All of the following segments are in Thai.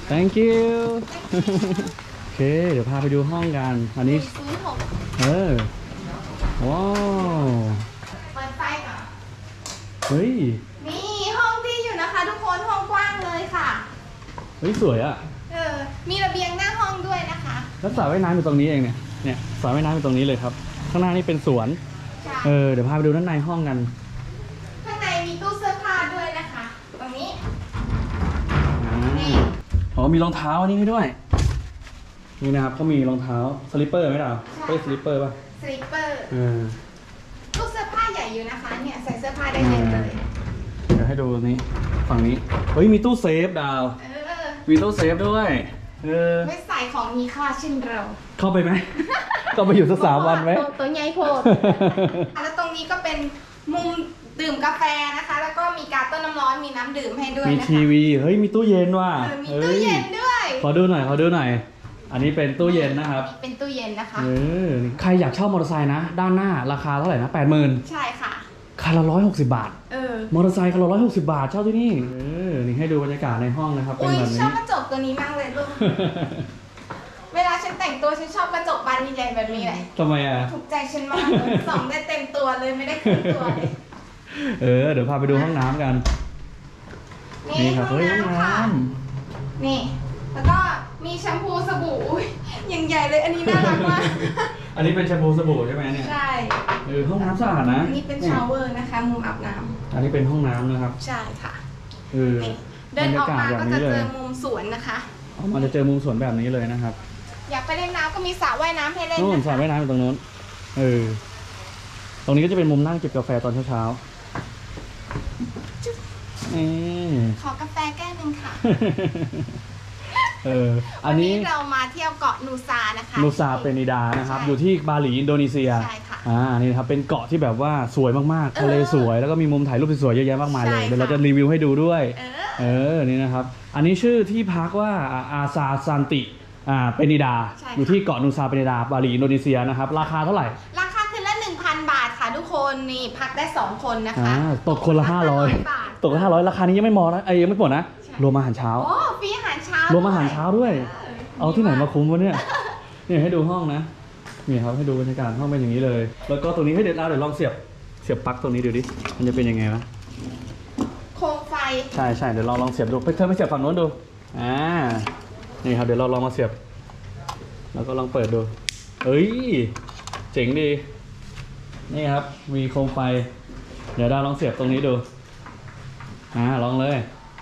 thank you โอเคเดี๋ยวพาไปดูห้องกันอันนี้ว้าวเปิดไฟก่อนเฮ้ยนี่ห้องที่อยู่นะคะทุกคนห้องกว้างเลยค่ะเฮ้ยสวยอ่ะมีระเบียงหน้าห้องด้วยนะคะแล้วสระว่ายน้ำอยู่ตรงนี้เองเนี่ยสระว่ายน้ำอยู่ตรงนี้เลยครับข้างหน้านี่เป็นสวนเดี๋ยวพาไปดูด้านในห้องกันข้างในมีตู้เสื้อผ้าด้วยนะคะตรงนี้อ๋อมีรองเท้าอันนี้ให้ด้วยนี่นะครับเขามีรองเท้าสลิปเปอร์ไหมล่ะเป็นสลิปเปอร์ป่ะสลิปเปอร์ตู้เสื้อผ้าใหญ่อยู่นะคะเนี่ยใส่เสื้อผ้าได้เยอะเลยเดี๋ยวให้ดูนี้ฝั่งนี้เฮ้ยมีตู้เซฟดาวมีตู้เซฟด้วยไม่ใส่ของมีค่าเช่นเราเข้าไปไหมก็ไปอยู่สัก3 วันไหมตัวใหญ่โพดแล้วตรงนี้ก็เป็นมุมดื่มกาแฟนะคะแล้วก็มีการต้นน้ำร้อนมีน้ำดื่มให้ด้วยมีทีวีเฮ้ยมีตู้เย็นว่ะมีตู้เย็นด้วยขอดูหน่อยอันนี้เป็นตู้เย็นนะครับเป็นตู้เย็นนะคะใครอยากเช่ามอเตอร์ไซค์นะด้านหน้าราคาเท่าไหร่นะ 80,000 ใช่ค่ะคันละ160 บาทมอเตอร์ไซค์คันละ160 บาทเช่าที่นี่นี่ให้ดูบรรยากาศในห้องนะครับเป็นแบบนี้ชอบกระจกตัวนี้มากเลยลูกเวลาฉันแต่งตัวฉันชอบกระจกบานใหญ่แบบนี้เลยทำไมถูกใจฉันมากเลยส่องได้เต็มตัวเลยไม่ได้ครึ่งตัวเลยเดี๋ยวพาไปดูห้องน้ำกันนี่ครับห้องน้ำนี่แล้วก็มีแชมพูสบู่อย่างใหญ่เลยอันนี้น่ารักมากอันนี้เป็นแชมพูสบู่ใช่ไหมเนี่ยใช่ห้องน้ำสะอาดนะอันนี้เป็นชาวเวอร์นะคะมุมอาบน้ำอันนี้เป็นห้องน้ำนะครับใช่ค่ะเดินออกมาก็จะเจอมุมสวนนะคะมันจะเจอมุมสวนแบบนี้เลยนะครับอยากไปเล่นน้ำก็มีสระว่ายน้ำให้เล่นนู่นสระว่ายน้ำอยู่ตรงนู้นตรงนี้ก็จะเป็นมุมนั่งจิบกาแฟตอนเช้าขอกาแฟแก้วนึงค่ะอันนี้เรามาเที่ยวเกาะนูซานะคะนูซาเปนิดานะครับอยู่ที่บาหลีอินโดนีเซียใช่ค่ะนี่ครับเป็นเกาะที่แบบว่าสวยมากๆทะเลสวยแล้วก็มีมุมถ่ายรูปสวยๆเยอะแยะมากมายเลยเดี๋ยวเราจะรีวิวให้ดูด้วยนี่นะครับอันนี้ชื่อที่พักว่าอาซาซันติเปนิดาอยู่ที่เกาะนูซาเปนิดาบาหลีอินโดนีเซียนะครับราคาเท่าไหร่ราคาคืนละ 1,000 บาทค่ะทุกคนนี่พักได้2 คนนะคะตกคนละ500ตกละ500ราคานี้ยังไม่มอนะยังไม่หมดนะรวมอาหารเช้าฟรีอาหารเช้ารวมอาหารเช้าด้วยเอาที่ไหนมาคุ้มวะเนี่ยให้ดูห้องนะนี่ครับให้ดูบรรยากาศห้องเป็นอย่างนี้เลยแล้วก็ตรงนี้ให้เดี๋ยวลองเสียบปลั๊กตรงนี้ดูดิมันจะเป็นยังไงวะโคมไฟใช่เดี๋ยวลองเสียบดูเธอไม่เสียบฝั่งโน้นดูนี่ครับเดี๋ยวเราลองมาเสียบแล้วก็ลองเปิดดูเจ๋งดีนี่ครับมีโคมไฟเดี๋ยวลองเสียบตรงนี้ดูลองเลย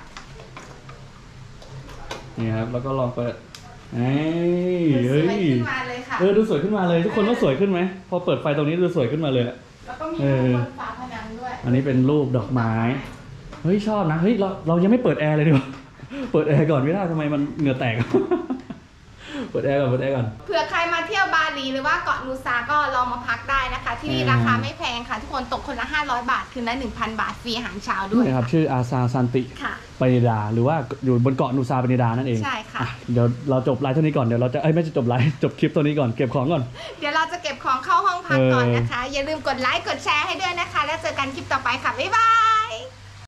นี่ครับแล้วก็ลองเปิดสวยขึ้นมาเลยค่ะดูสวยขึ้นมาเลยทุกคนว่าสวยขึ้นไหมพอเปิดไฟตรงนี้ดูสวยขึ้นมาเลยแล้วก็มีฝาผนังด้วยอันนี้เป็นรูปดอกไม้ชอบนะเรายังไม่เปิดแอร์เลยดีกว่าเปิดแอร์ก่อนไม่ได้ทำไมมันเหงื่อแตกเปิดแอร์ก่อนเผื่อใครมาเที่ยวบาหลีหรือว่าเกาะนูซาก็ลองมาพักได้นะคะที่นี่ราคาไม่แพงค่ะทุกคนตกคนละ500 บาทคืนละ 1,000 บาทฟรีอาหารเช้าด้วยนะครับชื่ออาซาซันติเปนิดาหรือว่าอยู่บนเกาะนูซาเปนิดานั่นเองใช่ค่ะเดี๋ยวเราจบไลฟ์เท่านี้ก่อนเดี๋ยวเราจะไม่จบไลฟ์จบคลิปตัวนี้ก่อนเก็บของก่อนเดี๋ยวเราจะเก็บของเข้าห้องพักก่อนนะคะอย่าลืมกดไลค์กดแชร์ให้ด้วยนะคะแล้วเจอกันคลิปต่อไปค่ะบ๊ายบาย